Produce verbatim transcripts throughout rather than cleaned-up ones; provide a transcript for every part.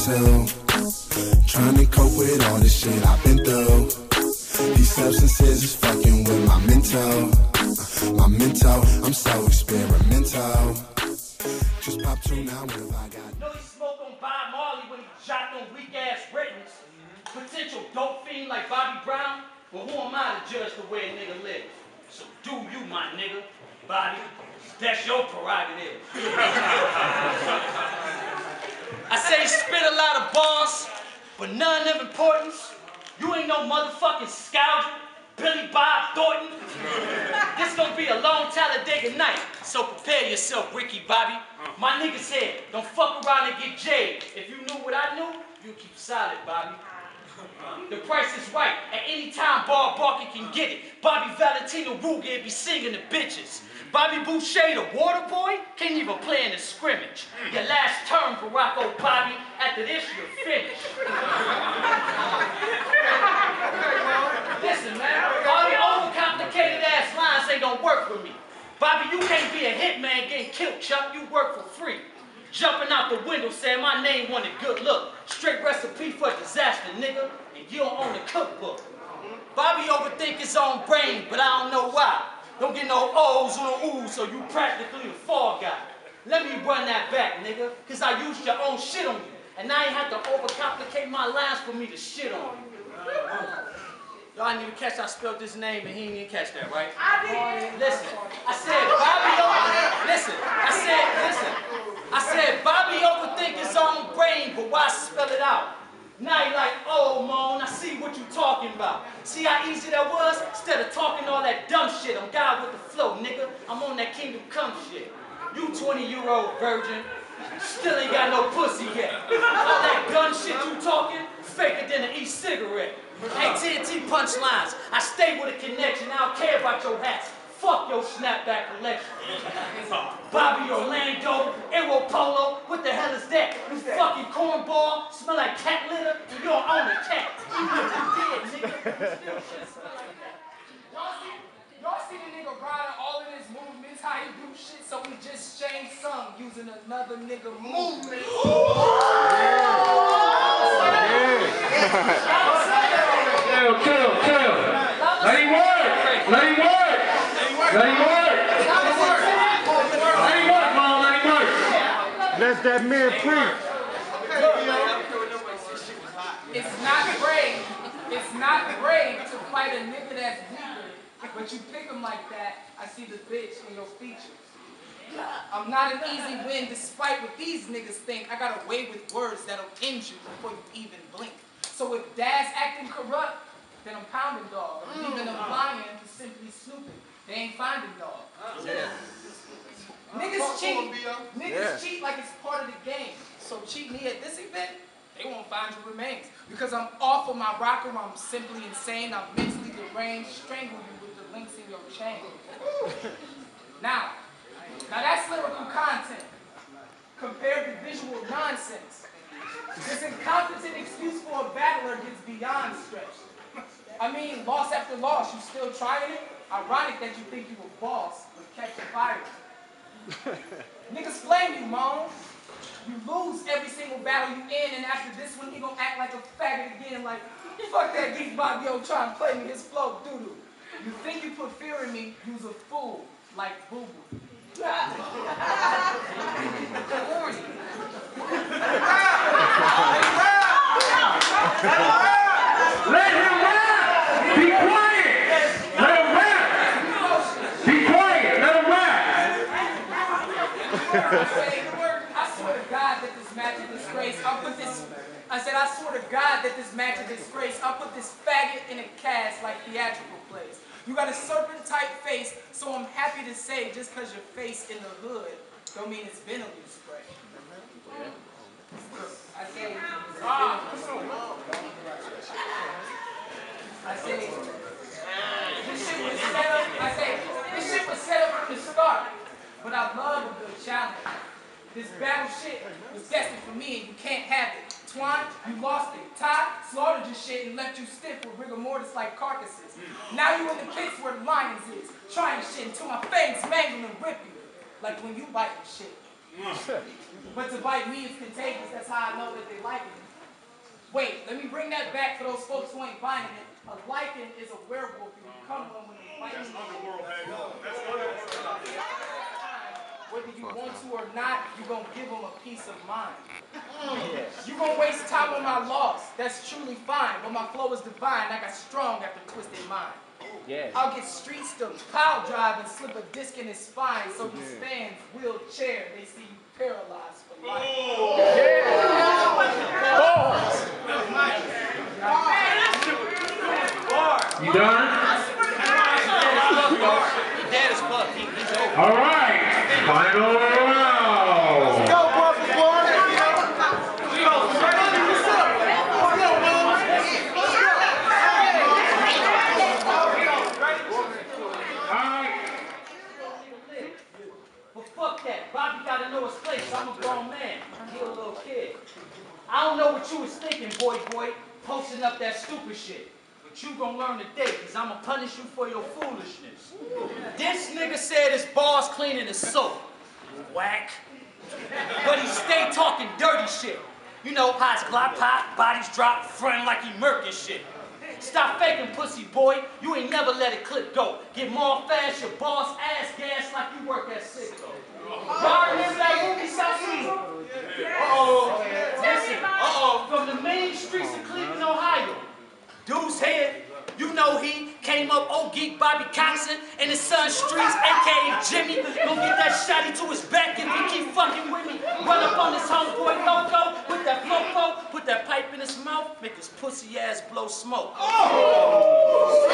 mental. Trying to cope with all this shit I've been through. These substances is fucking with my mental. My mental, I'm so experimental. Just pop two now, what have I got? Know he smoked on Bob Marley when he jocked on weak ass Britons. Potential dope fiend like Bobby Brown. Well, who am I to judge the way a nigga lives? So do you, my nigga, Bobby. That's your prerogative. I say he spit a lot of bars, but none of importance. You ain't no motherfucking scoundrel, Billy Bob Thornton. This gonna be a long Talladega night, so prepare yourself, Ricky Bobby. My nigga said, don't fuck around and get jayed. If you knew what I knew, you'd keep silent, Bobby. The price is right. At any time, Bob Barker can get it. Bobby Valentino Ruger be singing the bitches. Bobby Boucher, the water boy, can't even play in the scrimmage. Your last term, Barack Bobby. After this, you're finished. Listen, man, all the overcomplicated ass lines ain't gonna work for me. Bobby, you can't be a hitman getting killed, Chuck. You work for free. Jumping out the window saying my name wasn't a good look. Straight recipe for disaster, nigga, and you don't own the cookbook. Bobby overthink his own brain, but I don't know why. Don't get no O's or no O's, so you practically the fall guy. Let me run that back, nigga, cause I used your own shit on you, and now you have to overcomplicate my lines for me to shit on you. Y'all didn't even catch I spelled this name, and he didn't even catch that, right? I did. Listen, I said Bobby over. Listen, I said, listen. I said Bobby overthink his own brain, but why spell it out? Now you like, oh, Moan, I see what you talking about. See how easy that was? Instead of talking all that dumb shit, I'm God with the flow, nigga. I'm on that Kingdom Come shit. You twenty-year-old virgin, still ain't got no pussy yet. All that gun shit you talking, faker than an e-cigarette. A T and T punchlines. I stay with a connection. I don't care about your hats. Fuck your snapback collection. Bobby Orlando, Aero Polo, what the hell is that? You fucking cornball, smell like cat litter, and you don't own a cat. Even if you did, nigga, you still shit smell like that. Y'all see, y'all see the nigga riding all of his movements, how he do shit, so he just changed some using another nigga movement. Chill, chill, chill. Let him work. Let him work. Let him work. Let him work, Mom. Let him work. Let that man preach. It's not brave. It's not brave to fight a nigga that's weaker, but you pick him like that. I see the bitch in your features. I'm not an easy win, despite what these niggas think. I got a way with words that'll end you before you even blink. So if Dad's acting corrupt, then I'm pounding dog. I'm leaving them lying to simply snooping. They ain't finding dog. Yeah. Niggas cheat. Niggas Yeah. cheat like it's part of the game. So cheat me at this event, they won't find your remains. Because I'm off of my rocker, I'm simply insane. I'm mentally deranged, strangle you with the links in your chain. Now, now that's lyrical content compared to visual nonsense. This incompetent excuse for a battler gets beyond stretch. I mean, loss after loss, you still trying it? Ironic that you think you a boss, but kept your fire. Niggas flame you, Mom. You lose every single battle you in, and after this one, he gonna act like a faggot again, like, fuck that geek Bobby O trying to play me his flow doo-doo. You think you put fear in me, you's a fool, like boo-boo. Let him rap! Be quiet! Let him rap! Be quiet! Let him rap! I swear to God that this match is disgrace. I'll put this, I said, I swear to God that this match is disgrace. I'll put this faggot in a cast like theatrical plays. You got a serpent-type face, so I'm happy to say just because your face in the hood don't mean it's venom you spray. I say, I say, this shit was set up, I say, this shit was set up from the start, but I love a good challenge. This battle shit was destined for me and you can't have it. Twine, you lost it. Ty slaughtered your shit and left you stiff with rigor mortis like carcasses. Now you in the pits where the lions is, trying shit until my fangs mangle and rip you. Like when you bite the shit. But to bite me is contagious. That's how I know that they like it. Wait, let me bring that back for those folks who ain't buying it. A lichen is a werewolf. You become one when they bite you. Whether you want to or not, you're going to give them a peace of mind. You're going to waste time on my loss. That's truly fine. But my flow is divine. I got strong after twisted mind. Yeah. I'll get street stuff, pile drive, and slip a disc in his spine so these fans wheelchair. They see you paralyzed for life. Oh. Yeah. You done? All right. Final round. Let's go, Buffy boy. But fuck that. Bobby gotta know his place. I'm a grown man. He a little kid. I don't know what you was thinking, boy, boy, posting up that stupid shit. But you gonna learn today, because I'm gonna punish you for your foolishness. This nigga said his balls cleaning his soap. Whack. But he stay talking dirty shit. You know how his Glock pop, bodies drop, frontin' like he murking shit. Stop faking, pussy boy. You ain't never let it clip go. Get more fast, your boss ass gas like you work at Cisco. Y'all remember that movie, South Seas? Uh-oh. Listen, uh-oh. From the main streets of Cleveland, Ohio. Dude's head, you know he came up old geek Bobby Coxon in his son's streets, a k a. Jimmy. Gonna get that shotty to his back if he keep fucking with me. Run up on his homeboy Loco with that fofo, put that pipe in his mouth, make his pussy ass blow smoke. Oh!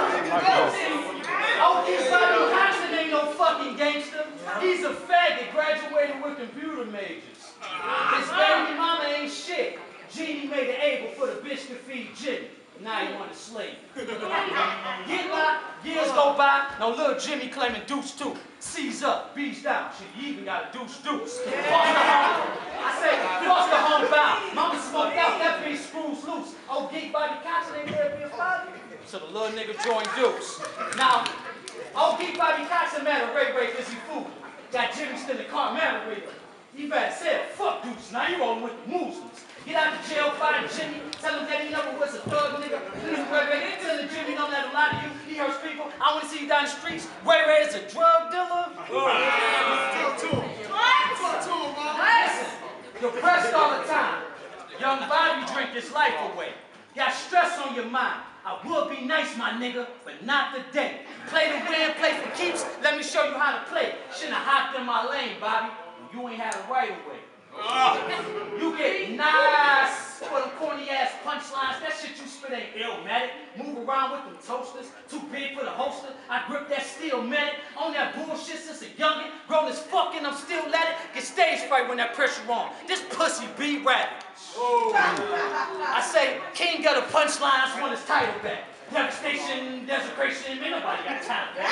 Old geek Bobby Coxon ain't no fucking gangster. He's a faggot graduated with computer majors. His baby mama ain't shit. Jeannie made it able for the bitch to feed Jimmy. Now you want to slave. Get locked, years go by. Now little Jimmy claiming deuce too. C's up, B's down. Shit, you even got a deuce deuce. Foster home. I say, foster home bound. Mama smoked out, that bitch screws loose. Oh, geek Bobby Coxon ain't there to be a father. So the little nigga joined deuce. Now, oh, geek Bobby Coxon mad at Ray Ray because he fooled. Got Jimmy still in Carmel with him. He better said, fuck deuce. Now you rolling with the Muslims. Get out of jail, find Jimmy, tell him that he never was a thug nigga. Ray Ray, tell him Jimmy don't let him lie to you. He hurts people. I want to see you down the streets. Ray Ray is a drug dealer. Talk to him. Talk to him, man. Listen, you're pressed all the time. Young Bobby drink his life away. Got stress on your mind. I would be nice, my nigga, but not today. Play to win, play for keeps. Let me show you how to play. Shouldn't have hopped in my lane, Bobby. You ain't had a right away. You get nice for them corny ass punchlines. That shit you spit ain't illmatic. Move around with them toasters. Too big for the holster. I grip that steel medic. On that bullshit since a youngin'. Grown as fucking, I'm still at it. Get stage fright when that pressure on. This pussy be rabbit. I say, King got a punchlines when his title back. Devastation, desecration, man, nobody got time for that.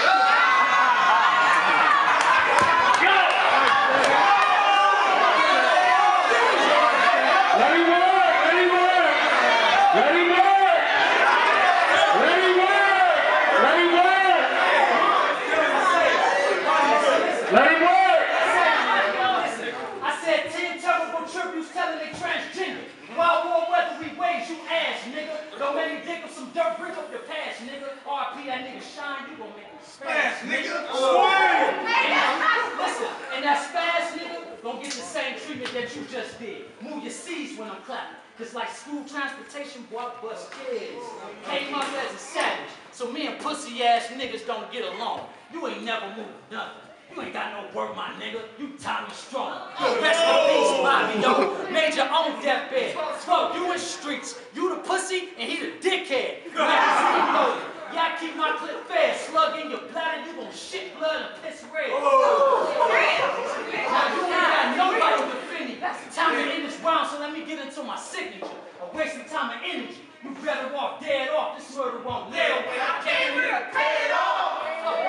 Let him work! Let him work! Let him work! Let him work! Let him work! Let him work! I said ten terrible tributes telling they transgender. Wild war weather we wage, you ass nigga. Don't make me dig up some dirt, bring up your past, nigga. R I P that nigga Shine, you gon' make me spaz, nigga. Listen, and that spaz nigga gon' get the same treatment that you just did. Move your C's when I'm clapping. Cause like school transportation, boy, I bust kids. Came up as a savage, so me and pussy ass niggas don't get along. You ain't never moved nothing. You ain't got no work, my nigga. You Tommy Strong. You rest in peace, Bobby, yo. Made your own deathbed. Bro, you in streets. You the pussy, and he the dickhead. Magazine loaded. Yeah, I keep my clip fair. Slug in your bladder, you gon' shit blood and piss red. Now you ain't got nobody to defend me. Time to end this round, so let me get into my signature. A waste of time and energy. You better walk dead off. This murder won't live. I came here to pay it off.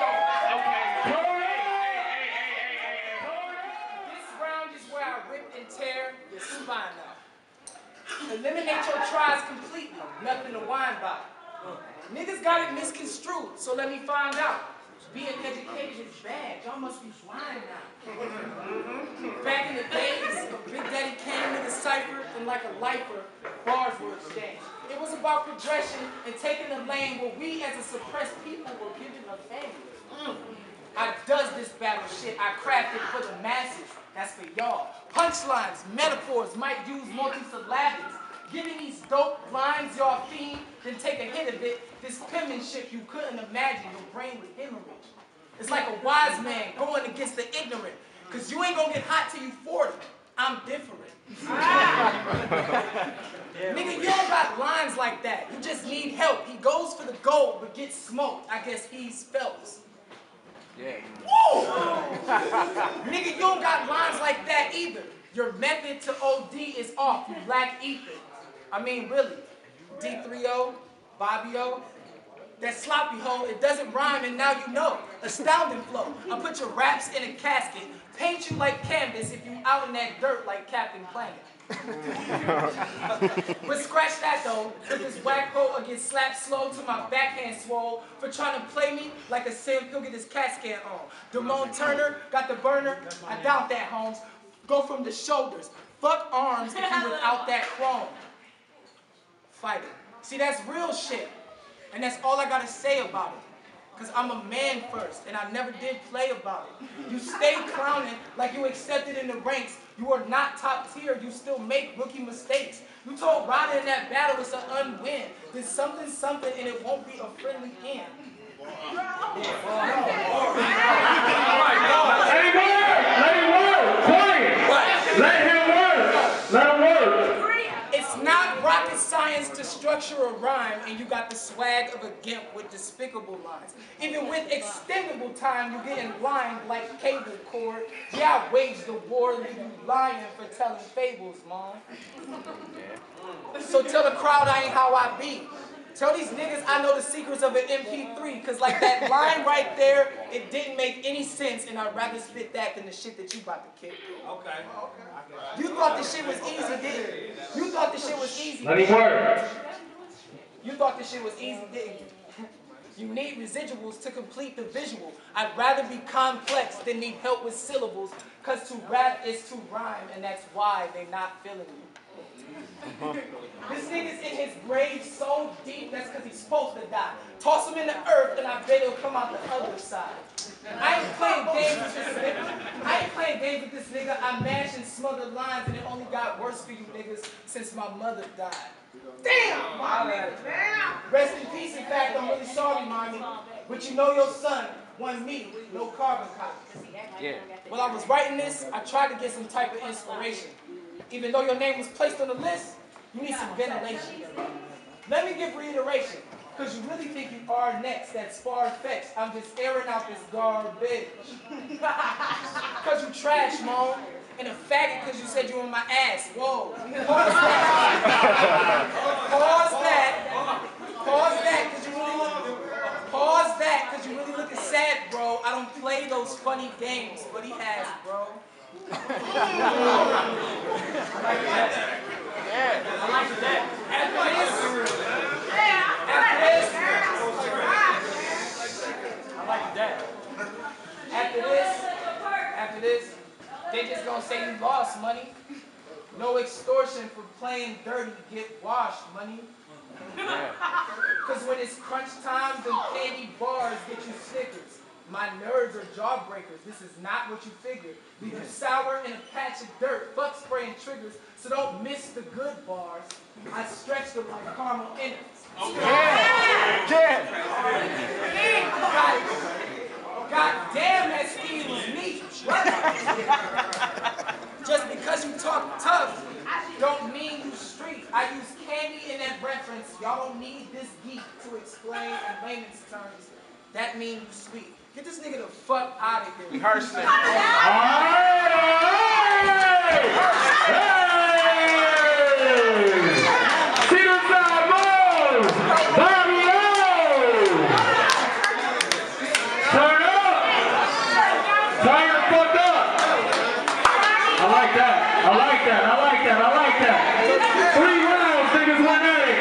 And tear your spine out. Eliminate your tries completely, nothing to whine about. Niggas got it misconstrued, so let me find out. being educated is bad. Y'all must be blind now. Back in the days, Big Daddy came in the cipher and like a lifer, bars were exchanged. It was about progression and taking a lane where we as a suppressed people were given a favor. Mm. I does this battle shit. I crafted for the masses. That's for y'all. Punchlines, metaphors, might use multisyllabics. Giving these dope lines y'all fiend, then take a hit of it. This penmanship you couldn't imagine. Your brain would hemorrhage. It's like a wise man going against the ignorant. Cause you ain't gonna get hot till you forty. I'm different. Ah. Nigga, you don't got lines like that. You just need help. He goes for the gold, but gets smoked. I guess he's Phelps. Yeah. Woo! Nigga, you don't got lines like that either. Your method to O D is off. You lack ether. I mean, really. D three O, Bobby O, that sloppy hoe, it doesn't rhyme and now you know. Astounding flow. I put your raps in a casket. Paint you like canvas if you out in that dirt like Captain Planet. But scratch that though, cause this whack hoe will get slapped slow to my backhand swole for trying to play me like a simp. He'll get his cat scan on. Damone Turner got the burner. I doubt that, Holmes. Go from the shoulders. Fuck arms if you without that chrome. Fight it. See, that's real shit. And that's all I gotta say about it. Cause I'm a man first, and I never did play about it. You stay clowning like you accepted in the ranks. You are not top tier, you still make rookie mistakes. You told Ryder in that battle it's an unwin. There's something, something, and it won't be a friendly end. Let him work! Let him work! Quiet! Let him work! Let him work! It's not rocket science to structure a rhyme, and you got the swag of a gimp with despicable lines. Even with extendable time, you get in line like cable cord. Yeah, I waged the war, leave you lying for telling fables, mom. So tell the crowd I ain't how I be. Tell these niggas I know the secrets of an M P three, cause like that line right there, it didn't make any sense, and I'd rather spit that than the shit that you about to kick. Okay. You thought this shit was easy, didn't you? You thought this shit was easy. Let him work. You thought this shit was easy, didn't you? You need residuals to complete the visual. I'd rather be complex than need help with syllables, cause to rap is to rhyme, and that's why they not feeling you. This nigga's in his grave so deep, that's because he's supposed to die. Toss him in the earth, and I bet he'll come out the other side. I ain't playing games with this nigga. I ain't playing games with this nigga. I mash and smother lines, and it only got worse for you niggas since my mother died. Damn, my nigga, damn. Rest in peace, in fact, I'm really sorry, mommy. But you know your son, one me, no carbon copies. Yeah. While I was writing this, I tried to get some type of inspiration. Even though your name was placed on the list, you need some ventilation. Let me give reiteration, because you really think you are next, that's far-fetched. I'm just airing out this garbage. Because you trash, mom. And a faggot because you said you were on my ass. Whoa. Pause that. Pause that. Pause that, because you really look, pause that, because you really looking sad, bro. I don't play those funny games, but he has, bro. I like that. Yeah. I like that. After this, after this, I like that. After this, after this, they just gonna say you lost money. No extortion for playing dirty, get washed money. Cause when it's crunch time, them candy bars get you Snickers. My nerds are jawbreakers. This is not what you figured. Leave you sour in a patch of dirt. Fuck spraying triggers, so don't miss the good bars. I stretch them like caramel innards. Yeah! Yeah! God, God damn, that scheme was neat. Just because you talk tough, don't mean you street. I use candy in that reference. Y'all don't need this geek to explain in layman's terms. That means you sweet. Get this nigga the fuck out of here. Rehearsing. Hey! Cedar Side Moves! Bobby O! Turn up! Turn the fuck up! I like that. I like that. I like that. I like that. Three rounds, niggas win at it.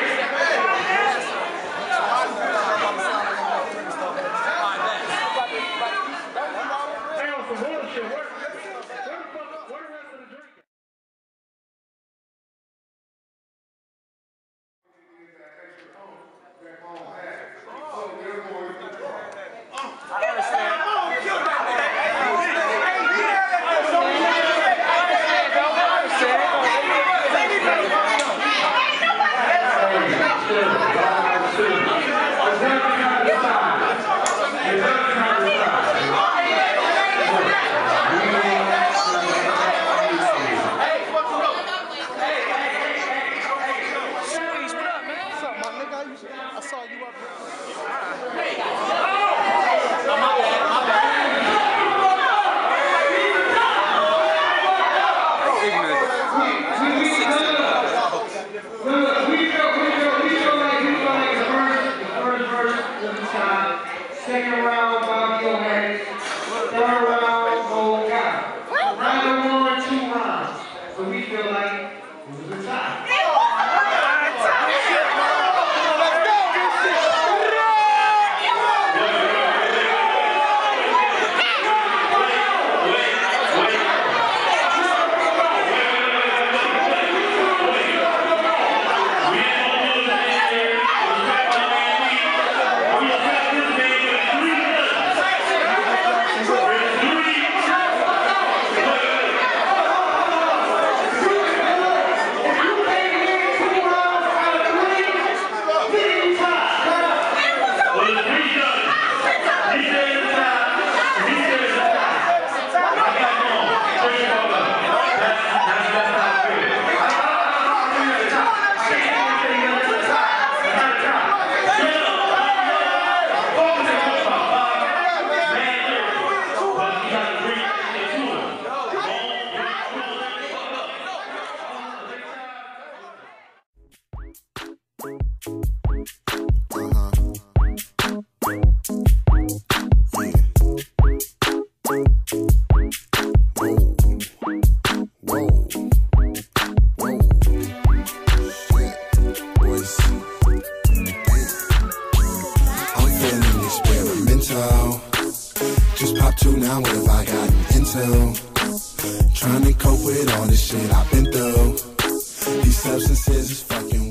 Second round, Bobby O'Hare. Third round, Gold Cow. Round one, two rounds. So we feel like it was a tie. Just pop two now, what have I gotten into? Trying to cope with all this shit I've been through. These substances is fucking